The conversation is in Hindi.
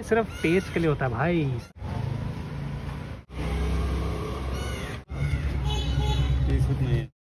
सिर्फ टेस्ट के लिए होता है भाई। नहीं